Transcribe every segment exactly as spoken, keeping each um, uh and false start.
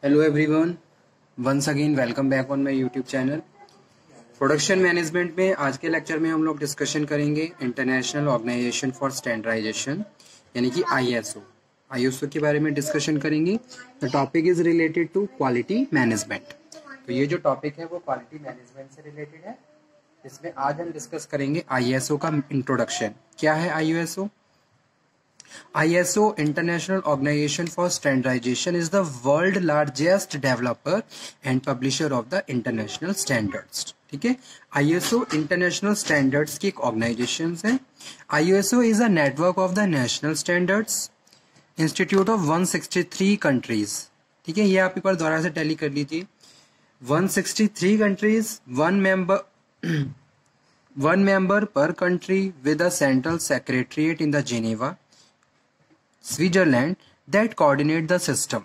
Hello everyone, once again welcome back on my YouTube channel. Production management में आज के lecture में हम लोग डिस्कशन करेंगे इंटरनेशनल ऑर्गेनाइजेशन फॉर स्टैंडर्डाइजेशन यानी कि आईएसओ आईएसओ के बारे में डिस्कशन करेंगे। The topic is related to quality management. तो ये जो टॉपिक है वो क्वालिटी मैनेजमेंट से रिलेटेड है। इसमें आज हम डिस्कस करेंगे आईएसओ का इंट्रोडक्शन। क्या है ISO? I S O International Organization for Standardization is the world largest developer and publisher of the international standards। ठीक है, I S O International Standards की एक ऑर्गेनाइजेशन है। I S O is a network of the national standards institute of one hundred sixty-three countries। ठीक है, ये आप एक बार दोबारा से टैली कर लीजिए। one hundred sixty-three countries, one member one member per country with a central secretariat in the Geneva, Switzerland, that coordinate the system।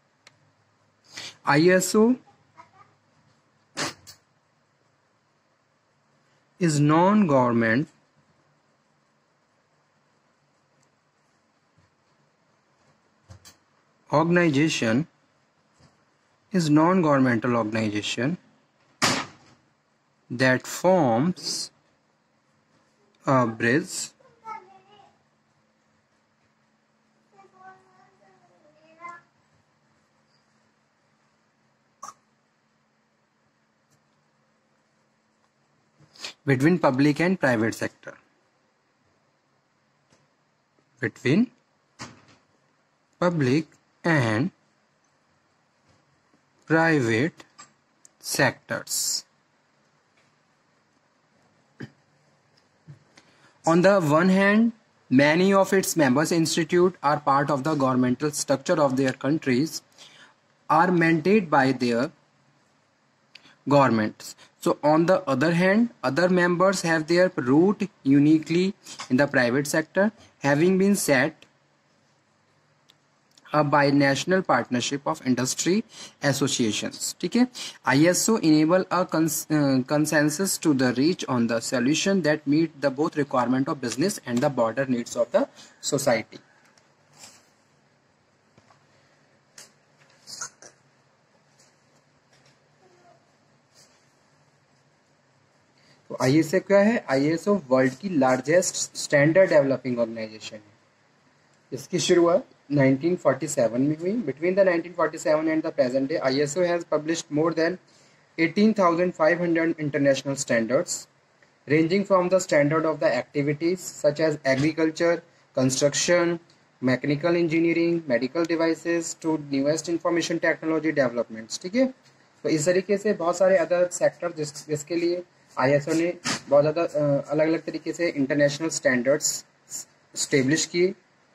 I S O is non-government organization is non-governmental organization that forms a bridge between public and private sector between public and private sectors। On the one hand, many of its members institute are part of the governmental structure of their countries, are mandated by their governments। So on the other hand, other members have their root uniquely in the private sector, having been set up by national partnership of industry associations। ठीक है, I S O enable a cons uh, consensus to the reach on the solution that meet the both requirement of business and the broader needs of the society। तो ISO क्या है? ISO world की largest standard developing organisation है। इसकी शुरुआत nineteen forty-seven में हुई। Between the nineteen forty-seven and the present day ISO has published more than eighteen thousand five hundred international standards ranging from the standard of the activities such as agriculture, construction, mechanical engineering, medical devices to newest information technology developments। ठीक है, तो इस तरीके से बहुत सारे other sector जिस जिसके लिए आईएसओ ने बहुत ज़्यादा अलग अलग तरीके से इंटरनेशनल स्टैंडर्ड्स स्टेब्लिश किए।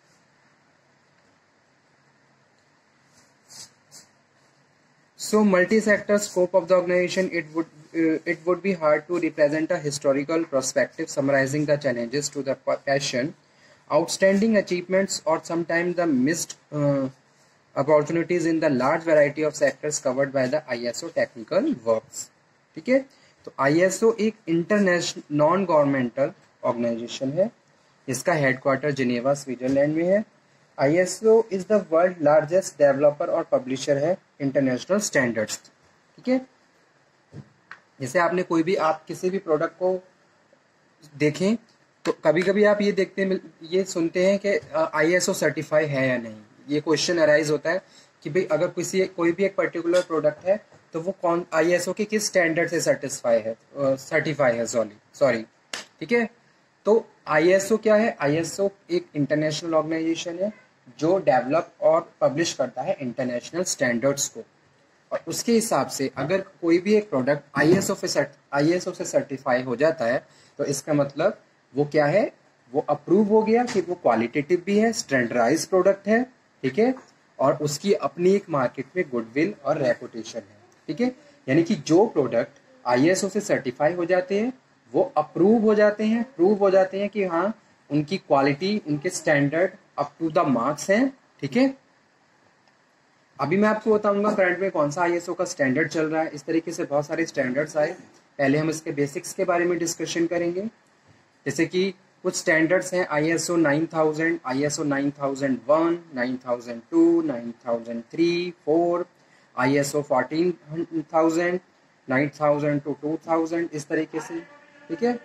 So multi-sector scope of the organization, it would uh, it would be hard to represent a historical perspective summarizing the challenges to the passion, outstanding achievements, or sometimes the missed uh, opportunities in the large variety of sectors covered by the I S O technical works। ठीक है, तो I S O एक international non governmental organisation है। इसका headquarter Geneva Switzerland में है। I S O is the world largest developer और publisher है इंटरनेशनल स्टैंडर्ड्स। ठीक है, जैसे आपने कोई भी आप किसी भी प्रोडक्ट को देखें तो कभी कभी आप ये देखते हैं, ये सुनते हैं कि I S O सर्टिफाई है या नहीं। ये क्वेश्चन अराइज होता है कि भाई अगर किसी कोई भी एक पर्टिकुलर प्रोडक्ट है तो वो कौन I S O के किस स्टैंडर्ड से सर्टिफाई है सर्टिफाई है सॉरी सॉरी ठीक है, तो I S O क्या है? I S O एक इंटरनेशनल ऑर्गेनाइजेशन है जो डेवलप और पब्लिश करता है इंटरनेशनल स्टैंडर्ड्स को, और उसके हिसाब से अगर कोई भी एक प्रोडक्ट I S O से I S O से सर्टिफाई हो जाता है तो इसका मतलब वो क्या है? वो अप्रूव हो गया कि वो क्वालिटेटिव भी है, स्टैंडर्डाइज प्रोडक्ट है। ठीक है, और उसकी अपनी एक मार्केट में गुडविल और रेपुटेशन है। ठीक है, यानी कि जो प्रोडक्ट I S O से सर्टिफाई हो जाते हैं वो अप्रूव हो जाते हैं, प्रूव हो जाते हैं कि हाँ उनकी क्वालिटी, उनके standard up to the marks हैं। ठीक है, अभी मैं आपको बताऊंगा करंट में कौन सा I S O का स्टैंडर्ड चल रहा है। इस तरीके से बहुत सारे स्टैंडर्ड्स आए। पहले हम इसके बेसिक्स के बारे में डिस्कशन करेंगे, जैसे कि कुछ स्टैंडर्ड्स हैं I S O nine thousand, I S O nine thousand one, nine thousand two, nine thousand three, four, I S O fourteen thousand, nine thousand two two thousand, इस तरीके से, ठीक है।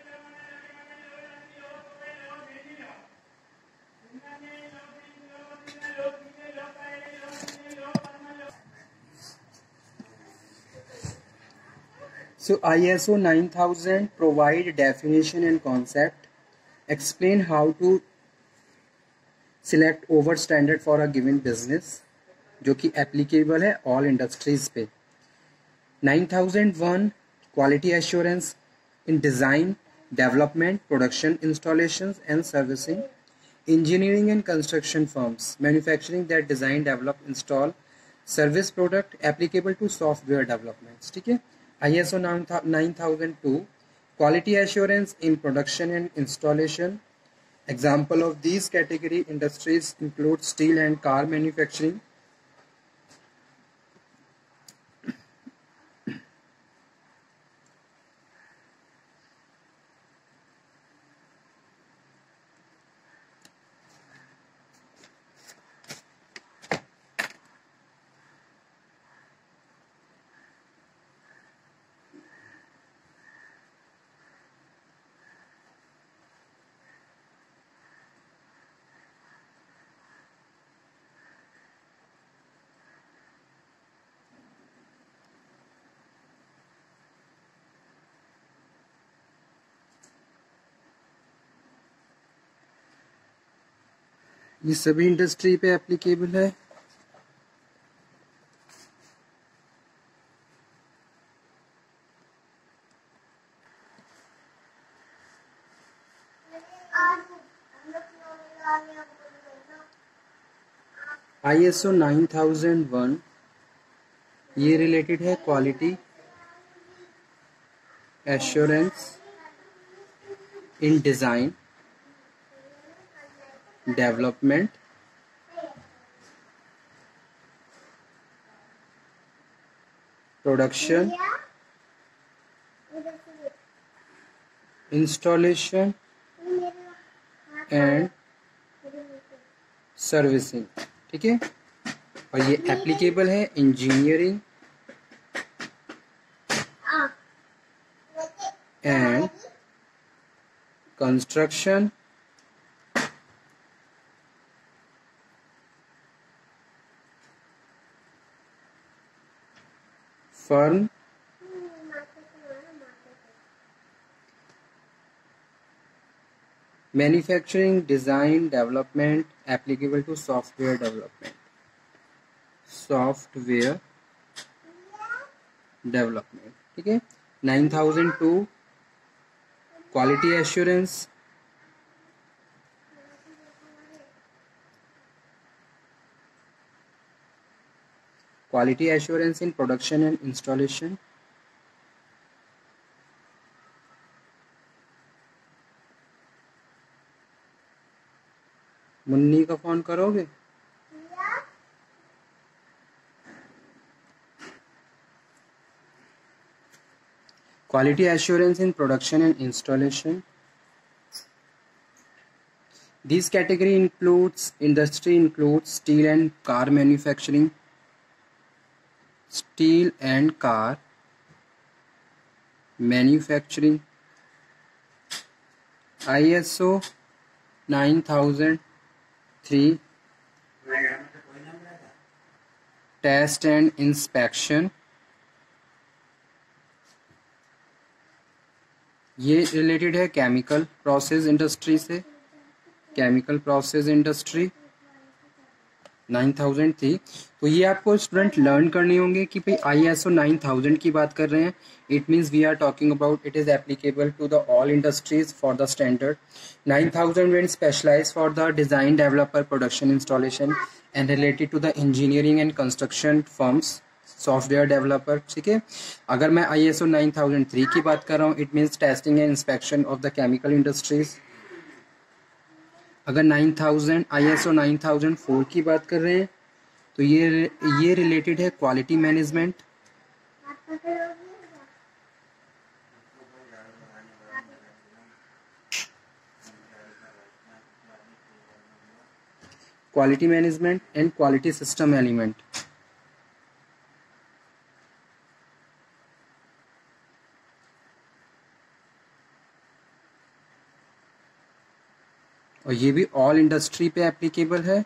So I S O nine thousand provide definition and concept, explain how to select over standard for a given business, जो कि applicable है all industries पे। nine thousand one quality assurance in design, development, production, installations and servicing, engineering and construction firms, manufacturing that design, develop, install, service product applicable to software developments, ठीक है। I S O nine thousand two quality assurance in production and installation. Example of these category industries include steel and car manufacturing, ये सभी industry पे applicable है। I S O nine thousand one ये related है quality assurance in design, development, production, installation and servicing, ठीक है। और ये एप्लीकेबल है engineering and construction, firm, manufacturing, design, development applicable to software development, software development, ठीक है। Nine thousand two quality assurance, quality assurance in production and installation, Munni का phone करोगे? Quality assurance in production and installation. These category includes industry includes steel and car manufacturing, steel and car manufacturing, I S O nine thousand three test and inspection, ये related है chemical process industry से, chemical process industry nine thousand three. तो ये आपको student learn करनी होंगे कि भाई I S O nine thousand की बात कर रहे हैं, it means we are talking about it is applicable to the all industries for the standard. Nine thousand one specialise for the design, developer, production, installation and related to the engineering and construction firms, software developer, ठीक है। अगर मैं I S O nine thousand three की बात कर रहा हूँ, it means testing and inspection of the chemical industries. अगर nine thousand I S O nine thousand four की बात कर रहे हैं तो ये ये रिलेटेड है quality management, quality management and quality system element. और ये भी ऑल इंडस्ट्री पे एप्लीकेबल है।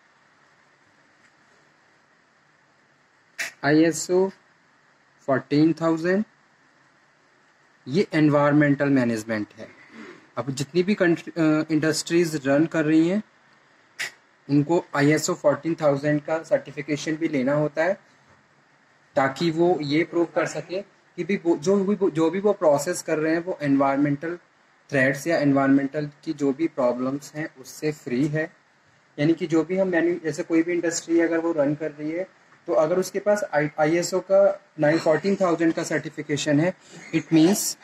I S O fourteen thousand, ये एनवायरमेंटल मैनेजमेंट है। अब जितनी भी इंडस्ट्रीज रन कर रही हैं उनको I S O fourteen thousand का सर्टिफिकेशन भी लेना होता है, ताकि वो ये प्रूव कर सके कि भी जो भी जो भी वो प्रोसेस कर रहे हैं वो एनवायरमेंटल थ्रेट्स या एनवायरमेंटल की जो भी प्रॉब्लम्स हैं उससे फ्री है। यानी कि जो भी हम मैन्यू जैसे कोई भी इंडस्ट्री अगर वो रन कर रही है तो अगर उसके पास आई एस ओ का नाइन फोर्टीन थाउजेंड का सर्टिफिकेशन है, इट मीन्स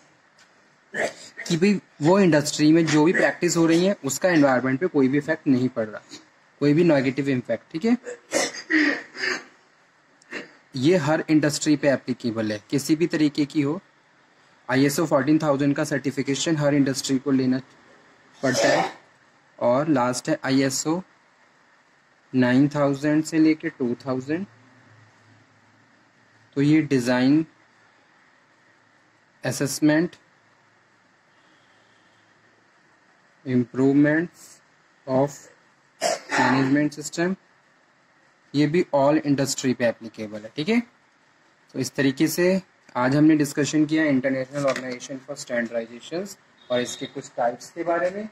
कि भाई वो इंडस्ट्री में जो भी प्रैक्टिस हो रही है उसका एनवायरनमेंट पे कोई भी इफेक्ट नहीं पड़ रहा, कोई भी नेगेटिव इम्पैक्ट। ठीक है, ये हर इंडस्ट्री पे एप्लीकेबल है, किसी भी तरीके की हो। I S O fourteen thousand का सर्टिफिकेशन हर इंडस्ट्री को लेना पड़ता है। और लास्ट है I S O nine thousand से लेके टू थाउजेंड, तो ये design, assessment, improvements of management system, ये भी ऑल इंडस्ट्री पे एप्लीकेबल है। ठीक है, तो इस तरीके से आज हमने डिस्कशन किया इंटरनेशनल ऑर्गेनाइजेशन फॉर स्टैंडर्डाइजेशन और इसके कुछ टाइप्स के बारे में।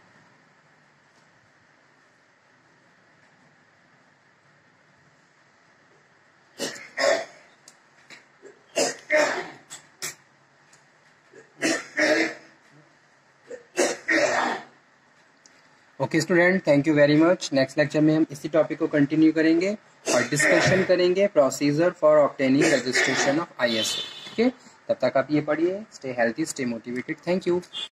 Okay student, thank you very much. Next lecture में हम इसी टॉपिक को कंटिन्यू करेंगे और डिस्कशन करेंगे procedure for obtaining registration of I S O. ठीक है, तब तक आप ये पढ़िए। Stay healthy, stay motivated. Thank you.